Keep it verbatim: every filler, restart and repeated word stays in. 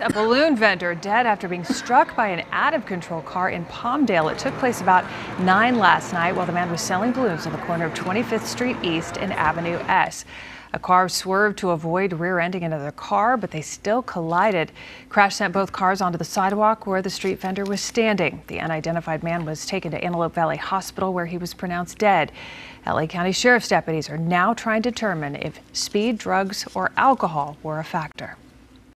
a balloon vendor dead after being struck by an out-of-control car in Palmdale. It took place about nine last night while the man was selling balloons on the corner of twenty-fifth Street East and Avenue S. A car swerved to avoid rear-ending another car, but they still collided. Crash sent both cars onto the sidewalk where the street vendor was standing. The unidentified man was taken to Antelope Valley Hospital, where he was pronounced dead. L A County Sheriff's deputies are now trying to determine if speed, drugs, or alcohol were a factor.